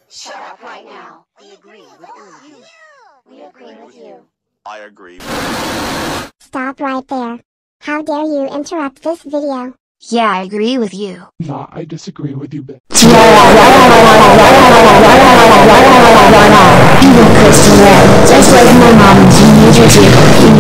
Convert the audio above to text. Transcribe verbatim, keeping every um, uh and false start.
Shut up right now. We agree with you. We agree with you. I agree. Stop right there. How dare you interrupt this video? Yeah, I agree with you. Nah, I disagree with you, bitch. Evil Christian Red, just like my mom and teenager too.